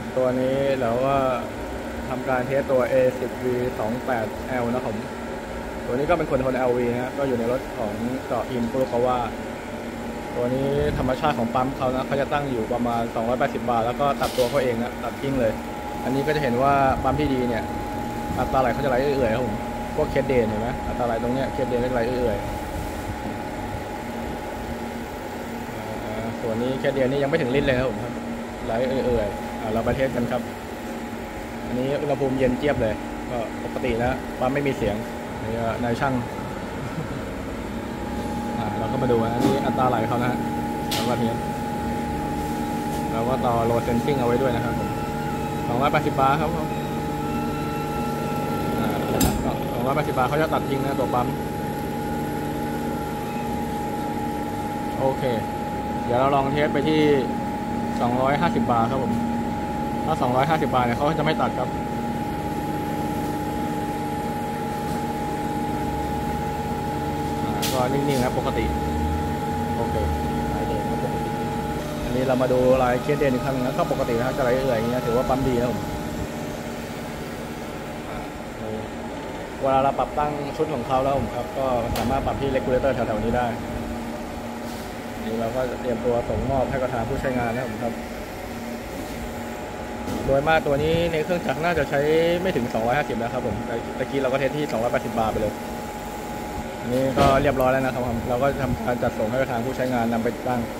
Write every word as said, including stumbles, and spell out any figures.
ตัวนี้เราก็ทำการเทสตัว เอ สิบ วี สองสิบแปด แอล นะครับผมตัวนี้ก็เป็นคนทน แอล วี นะก็อยู่ในรถของเกาะอินฟุรุคาวะตัวนี้ธรรมชาติของปั๊มเขานะเขาจะตั้งอยู่ประมาณสองร้อยแปดสิบบาทแล้วก็ตัดตัวเขาเองนะตัดทิ้งเลยอันนี้ก็จะเห็นว่าปั๊มที่ดีเนี่ยอัตราไหลเขาจะไหลเอื่อยๆครับผมพวกเคสเดนเห็นไหมอัตราไหลตรงเนี้ยเคสเดนก็จะไหลเอื่อยๆส่วนนี้เคสเดนนี่ยังไม่ถึงลิตรเลยครับผมไหลเอื่อยๆเราไปเทสกันครับอันนี้อุณหภูมิเย็นเจี๊ยบเลยก็ปกติแล้วปั๊มไม่มีเสียงนี่นายช่างเราก็มาดูอันนี้อัตราไหลเขานะฮะแล้วก็เนี้ยเราก็ต่อโหลดเซนซิ่งเอาไว้ด้วยนะครับผมสองร้อยแปดสิบบาทครับผมสองร้อยแปดสิบบาทเขาจะตัดทิ้งนะตัวปั๊มโอเคเดี๋ยวเราลองเทสไปที่สองร้อยห้าสิบบาทครับผมถ้าสองร้อยห้าสิบบาทเนี่ยเขาจะไม่ตัดครับก็นิ่งๆนะปกติโอเคลายเดนก็ปกติอันนี้เรามาดูลายเคสเดนอีกครั้งนึงนะก็ปกตินะครับจะไหลเอื่อยอย่างเงี้ยถือว่าปั๊มดีครับผมเวลาเราปรับตั้งชุดของเขาแล้วผมครับก็สามารถปรับที่เรกูเลเตอร์แถวๆนี้ได้นี่เราก็เตรียมตัวส่งมอบให้กับทางผู้ใช้งานนะครับผมครับโดยมากตัวนี้ในเครื่องจักรน่าจะใช้ไม่ถึงสองร้อยห้าสิบนะครับผมแต่ตะกี้เราก็เทสที่สองร้อยแปดสิบบาทไปเลยนี่ก็เรียบร้อยแล้วนะครับเราก็ทำการจัดส่งให้กับทางผู้ใช้งานนำไปตั้ง